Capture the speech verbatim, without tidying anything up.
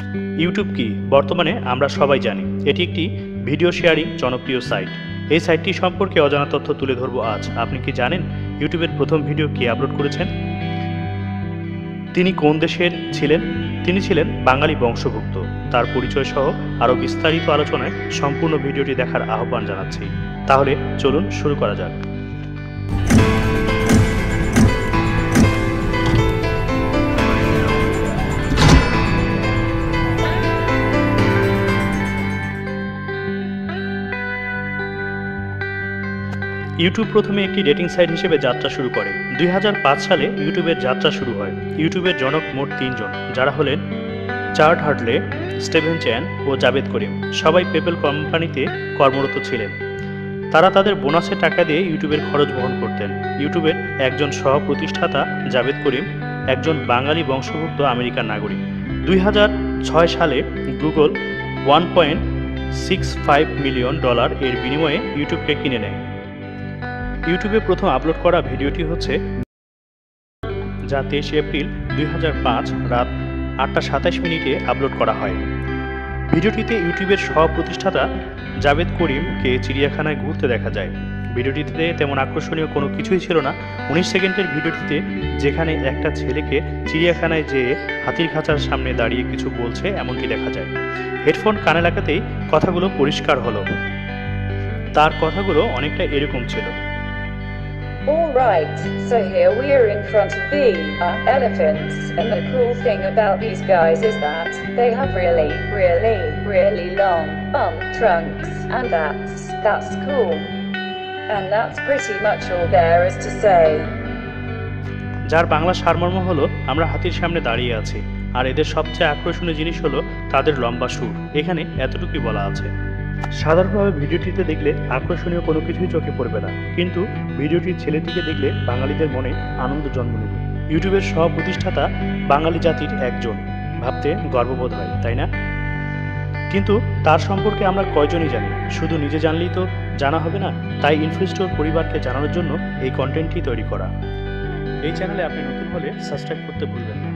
YouTube কি বর্তমানে আমরা সবাই জানি। এটি একটি ভিডিও শেয়ারিং জনপ্রিয় সাইট। এই সাইটটি সম্পর্কে অজানা তথ্য তুলে ধরব আজ। আপনি কি জানেন ইউটিউবের প্রথম ভিডিও কে আপলোড করেছেন? তিনি কোন দেশের ছিলেন? তিনি ছিলেন বাঙালি বংশোদ্ভূত। তার পরিচয় সহ আরও বিস্তারিত আলোচনায় সম্পূর্ণ ভিডিওটি দেখার আহ্বান জানাচ্ছি। তাহলে চলুন শুরু করা যাক। ইউটিউব প্রথমে একটি ডেটিং সাইট হিসেবে যাত্রা শুরু করে। দুই হাজার পাঁচ সালে ইউটিউবের যাত্রা শুরু হয়। ইউটিউবের জনক মোট তিনজন, যারা হলেন চার্ড হার্টলে, স্টিভেন চ্যান ও জাভেদ করিম। সবাই পেপেল কোম্পানিতে কর্মরত ছিলেন। তারা তাদের বোনাসের টাকা দিয়ে ইউটিউবের খরচ বহন করতেন। ইউটিউবের একজন সহ প্রতিষ্ঠাতা জাভেদ করিম একজন বাঙালি বংশোদ্ভূত আমেরিকান নাগরিক। দুই হাজার ছয় সালে Google one point six five million dollar এর বিনিময়ে ইউটিউবকে কিনে নেয়। ইউটিউবে প্রথম আপলোড করা ভিডিওটি হচ্ছে, যা তেইশে এপ্রিল দুই হাজার পাঁচ রাত আটটা সাতাশ মিনিটে আপলোড করা হয়। ভিডিওটিতে ইউটিউবের সহ প্রতিষ্ঠাতা জাভেদ করিমকে চিড়িয়াখানায় ঘুরতে দেখা যায়। ভিডিওটিতে তেমন আকর্ষণীয় কোনো কিছুই ছিল না। উনিশ সেকেন্ডের ভিডিওটিতে যেখানে একটা ছেলেকে চিড়িয়াখানায় যেয়ে হাতির খাঁচার সামনে দাঁড়িয়ে কিছু বলছে এমনটি দেখা যায়। হেডফোন কানে লাগাতেই কথাগুলো পরিষ্কার হলো। তার কথাগুলো অনেকটা এরকম ছিল। All right, so here we are in front of the uh, elephants, and the cool thing about these guys is that they have really, really, really long um trunks, and that's that's cool. And that's pretty much all there is to say. যার বাংলা সারমর্ম হলো, আমরা হাতির সামনে দাঁড়িয়ে আছি, আর এদের সবচেয়ে আকর্ষণীয় জিনিস হলো তাদের লম্বা সুর। এখানে এতটুকুই বলা আছে। সাধারণভাবে ভিডিওটিতে দেখলে আকর্ষণীয় কোনো কিছুই চোখে পড়বে না, কিন্তু ভিডিওটির ছেলেটিকে দেখলে বাঙালিদের মনে আনন্দ জন্ম নেবে। ইউটিউবের সহ প্রতিষ্ঠাতা বাঙালি জাতির একজন, ভাবতে গর্ববোধ হয়, তাই না? কিন্তু তার সম্পর্কে আমরা কয়জনই জানি? শুধু নিজে জানলেই তো জানা হবে না, তাই ইনফ্লুস্টোর পরিবারকে জানানোর জন্য এই কন্টেন্টটি তৈরি করা। এই চ্যানেলে আপনি নতুন হলে সাবস্ক্রাইব করতে ভুলবেন না।